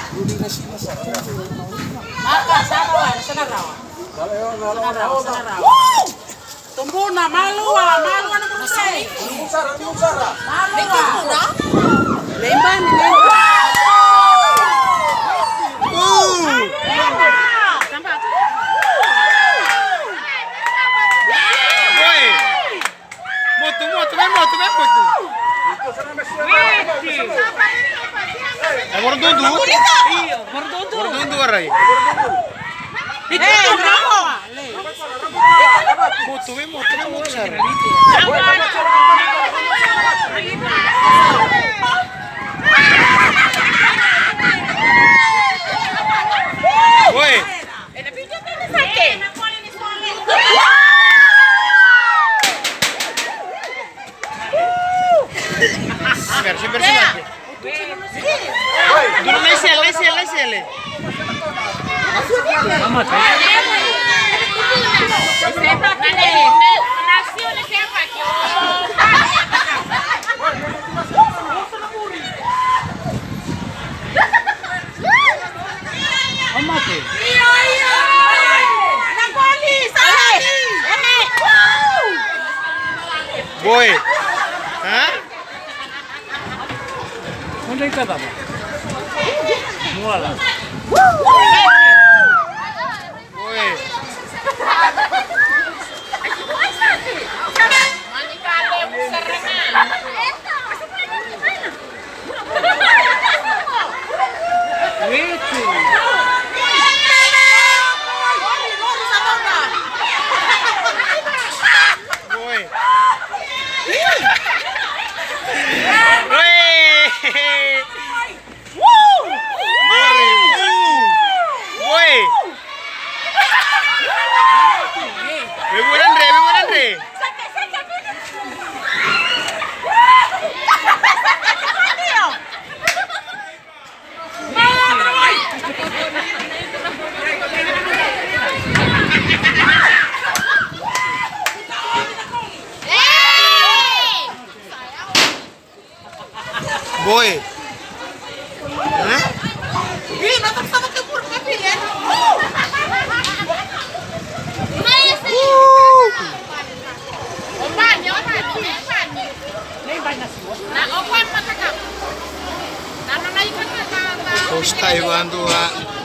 Maka sana rawa. Tumbuh na malu malu ano ko say. Musara. Lemban ni Mordundu aray. Bersih. Dulu lesele. Mama Boy. Hah? Onde está dama? Mulala. Boy. Boy. Hah? Ih, nonton sama kebur papi ya. Kau stay bantu